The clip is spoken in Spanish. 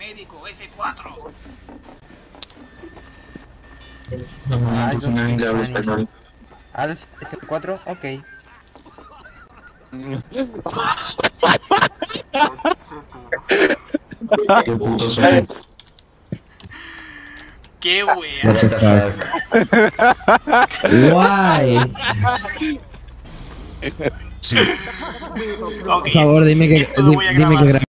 Médico, F4. Alf F4, ok. Qué puto soy. Qué What wea. the fuck? Why? Sí. Ok, Por favor, dime que esto lo voy a grabar.